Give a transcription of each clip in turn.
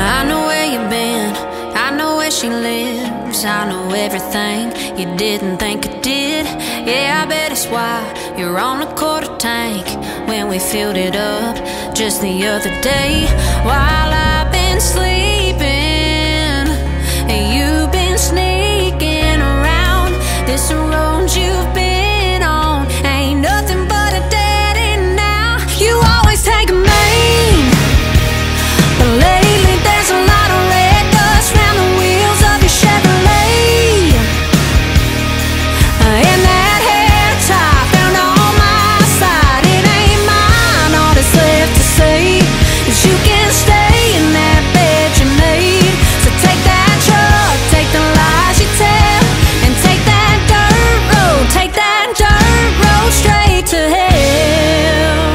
I know where you've been, I know where she lives, I know everything you didn't think I did. Yeah, I bet it's why you're on a quarter tank when we filled it up just the other day. While I've been sleeping and you've been sneaking around, this road you've been on ain't nothing but a dead end now. You always take a main, but lately there's a lot of red dust round the wheels of your Chevrolet. And that hair tie found on my side, it ain't mine. All that's left to say is you can stay in that bed you made. So take that truck, take the lies you tell, and take that dirt road, take that dirt road straight to hell.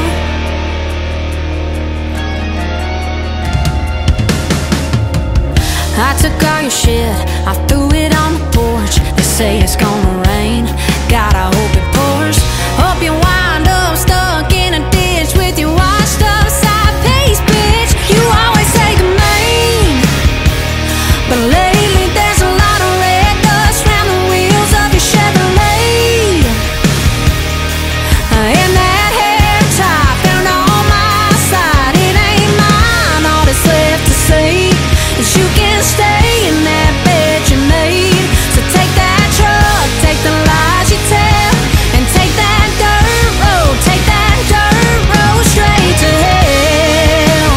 I took all your shit, I threw it on the porch. They say it's gonna rain, God, I hope it pours. Hope you wind up stuck in a ditch with your washed up side piece, bitch. You always take a main, but lately there's a lot of red dust round the wheels of your Chevrolet. And that hair tie found on my side, it ain't mine. All that's left to say is you can stay in that bed you made. So take that truck, take the lies you tell, and take that dirt road, take that dirt road straight to hell.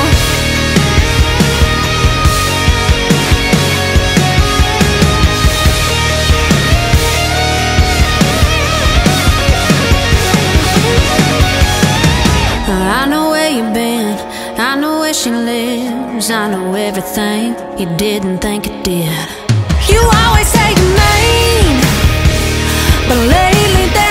I know where you've been, I know where she lives, I know everything you didn't think I did. You always take a main, but lately